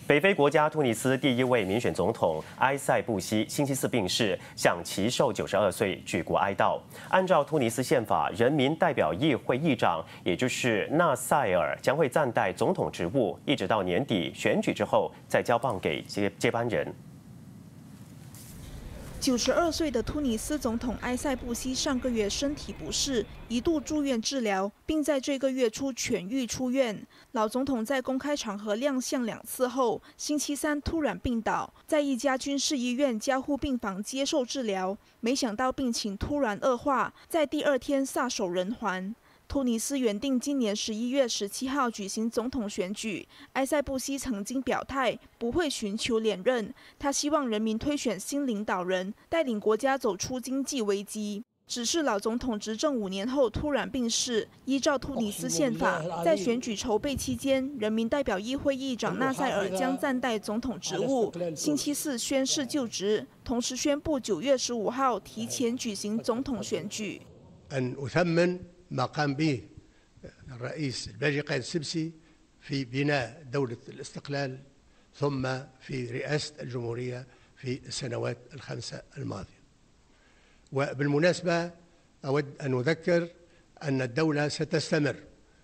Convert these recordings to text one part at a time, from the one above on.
北非国家突尼斯第1位民选总统埃塞布西星期四病逝，向其寿92岁举国哀悼。按照突尼斯宪法，人民代表议会议长，也就是纳赛尔，将会暂代总统职务，一直到年底选举之后再交棒给接班人。 92岁的突尼斯总统埃塞布西上个月身体不适，一度住院治疗，并在这个月初痊愈出院。老总统在公开场合亮相2次后，星期三突然病倒，在一家军事医院加护病房接受治疗。没想到病情突然恶化，在第2天撒手人寰。 突尼斯原定今年11月17号举行总统选举，埃塞布西曾经表态不会寻求连任，他希望人民推选新领导人，带领国家走出经济危机。只是老总统执政5年后突然病逝，依照突尼斯宪法，在选举筹备期间，人民代表议会议长纳赛尔将暂代总统职务，星期四宣誓就职，同时宣布9月15号提前举行总统选举。 ما قام به الرئيس الباجي قايد السبسي في بناء دولة الاستقلال ثم في رئاسة الجمهورية في السنوات ال5 الماضية. وبالمناسبة أود أن أذكر أن الدولة ستستمر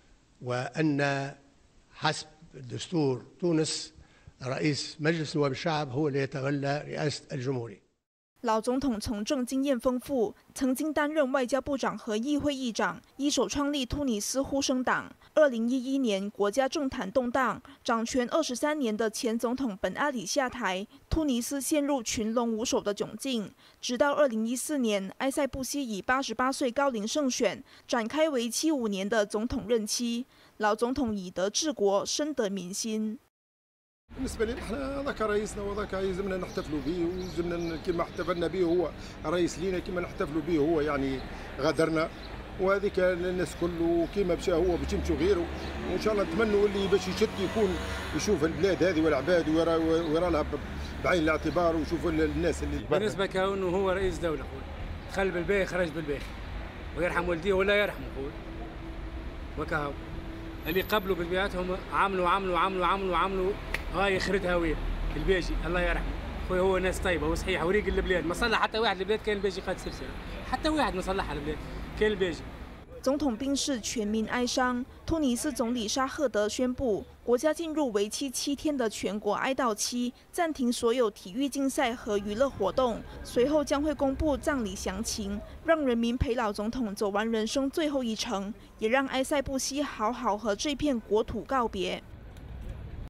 وأن حسب دستور تونس رئيس مجلس نواب الشعب هو اللي يتولى رئاسة الجمهورية. 老总统从政经验丰富，曾经担任外交部长和议会议长，一手创立突尼斯呼声党。2011年，国家政坛动荡，掌权23年的前总统本阿里下台，突尼斯陷入群龙无首的窘境。直到2014年，埃塞布西以88岁高龄胜选，展开为期5年的总统任期。老总统以德治国，深得民心。 بالنسبه لنا احنا هذاك رئيسنا وهذاك يلزمنا نحتفلوا به ويلزمنا كما احتفلنا به هو رئيس لينا كما نحتفلوا به هو يعني غادرنا وهذيك الناس كله كما مشى هو باش يمشوا غيره وان شاء الله نتمنوا اللي باش يشد يكون يشوف البلاد هذه والعباد ويرى لها بعين الاعتبار ويشوف الناس اللي بالنسبه كونه هو رئيس دوله خل بالباهي خرج بالباهي ويرحم والديه ولا يرحم خويا وكهو اللي قبلوا ببيعتهم عملوا هاي خرتها وين الباجي الله يرحمه خويا هو ناس طيبه وصحيحه وريق البلاد ما صلح حتى واحد البلاد كان الباجي قاد سلسله حتى واحد ما صلحها البلاد كان الباجي 总统病逝，全民哀伤。突尼斯总理沙赫德宣布，国家进入为期7天的全国哀悼期，暂停所有体育竞赛和娱乐活动。随后将会公布葬礼详情，让人民陪老总统走完人生最后一程，也让埃塞布西好好和这片国土告别。